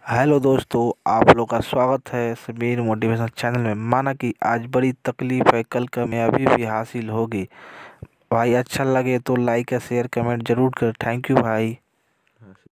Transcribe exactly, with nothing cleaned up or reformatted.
Hello दोस्तों, आप लोग का स्वागत है समीर मोटिवेशनल चैनल में। माना कि आज बड़ी तकलीफ है, कल कामयाबी भी हासिल होगी। भाई अच्छा लगे तो लाइक या शेयर कमेंट जरूर कर। थैंक यू भाई।